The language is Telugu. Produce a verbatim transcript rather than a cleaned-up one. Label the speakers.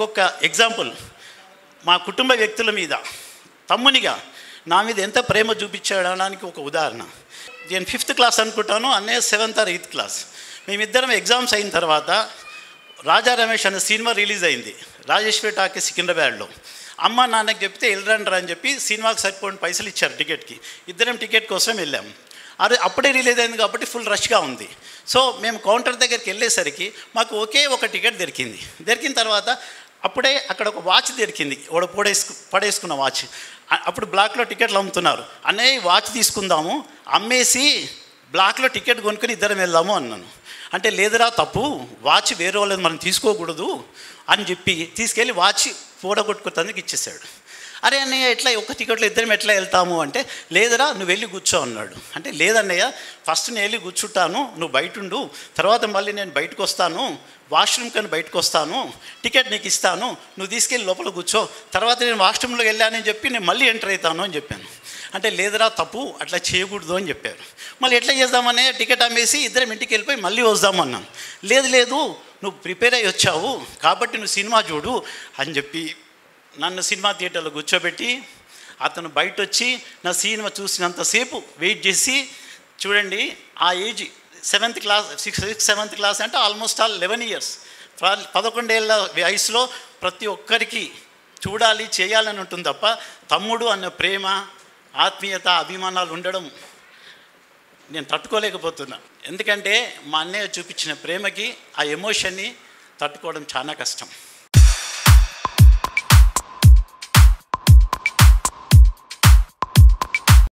Speaker 1: ఒక ఎగ్జాంపుల్, మా కుటుంబ వ్యక్తుల మీద తమ్మునిగా నా మీద ఎంత ప్రేమ చూపించడానికి ఒక ఉదాహరణ. నేను ఫిఫ్త్ క్లాస్ అనుకుంటాను, అన్నయ్య సెవెంత్ ఆర్ ఎయిత్ క్లాస్. మేమిద్దరం ఎగ్జామ్స్ అయిన తర్వాత రాజా రమేష్ అనే సినిమా రిలీజ్ అయింది రాజేశ్వరి టాకీస్ సికింద్రాబాద్లో. అమ్మ నాన్నకి చెప్తే వెళ్ళరండ్రా అని చెప్పి సినిమాకి సరిపోయిన పైసలు ఇచ్చారు టికెట్కి. ఇద్దరం టికెట్ కోసం వెళ్ళాము. అది అప్పుడే రిలీజ్ అయింది కాబట్టి ఫుల్ రష్గా ఉంది. సో మేము కౌంటర్ దగ్గరికి వెళ్ళేసరికి మాకు ఒకే ఒక టికెట్ దొరికింది. దొరికిన తర్వాత అప్పుడే అక్కడ ఒక వాచ్ దొరికింది, వాడు పడేసుకు పడేసుకున్న వాచ్. అప్పుడు బ్లాక్లో టికెట్లు అమ్ముతున్నారు. అన్నయ్య వాచ్ తీసుకుందాము, అమ్మేసి బ్లాక్లో టికెట్ కొనుక్కొని ఇద్దరం వెళ్దాము అన్నాను. అంటే లేదురా తప్పు, వాచ్ వేరే వాళ్ళది మనం తీసుకోకూడదు అని చెప్పి తీసుకెళ్ళి వాచ్ పూడగొట్టుకున్నందుకు ఇచ్చేసాడు. అరే అన్నయ్య ఎట్లా ఒక్క టికెట్లో ఇద్దరం ఎట్లా వెళ్తాము అంటే, లేదురా నువ్వు వెళ్ళి కూర్చో అన్నాడు. అంటే లేదన్నయ్య, ఫస్ట్ నేను వెళ్ళి కూర్చుంటాను, నువ్వు బయట ఉండు, తర్వాత మళ్ళీ నేను బయటకు వస్తాను, వాష్రూమ్ కానీ బయటకు వస్తాను, టికెట్ నీకు ఇస్తాను, నువ్వు తీసుకెళ్ళి లోపల కూర్చో, తర్వాత నేను వాష్రూమ్లో వెళ్ళానని చెప్పి నేను మళ్ళీ ఎంటర్ అవుతాను అని చెప్పాను. అంటే లేదురా తప్పు, అట్లా చేయకూడదు అని చెప్పారు. మళ్ళీ ఎట్లా చేద్దామనే టికెట్ అమ్మేసి ఇద్దరం ఇంటికి వెళ్ళిపోయి మళ్ళీ వద్దామన్నాను. లేదు లేదు నువ్వు ప్రిపేర్ అయ్యి వచ్చావు కాబట్టి నువ్వు సినిమా చూడు అని చెప్పి నన్ను సినిమా థియేటర్లో కూర్చోబెట్టి అతను బయట వచ్చి నా సినిమా చూసినంతసేపు వెయిట్ చేసి, చూడండి ఆ age seventh class six six seventh class అంటే ఆల్మోస్ట్ ఆల్ లెవెన్ ఇయర్స్ పదకొండేళ్ళ వయసులో ప్రతి ఒక్కరికి చూడాలి చేయాలని ఉంటుంది తప్ప తమ్ముడు అన్న ప్రేమ ఆత్మీయత అభిమానాలు ఉండడం నేను తట్టుకోలేకపోతున్నా. ఎందుకంటే మా అన్నయ్య చూపించిన ప్రేమకి ఆ ఎమోషన్ని తట్టుకోవడం చాలా కష్టం.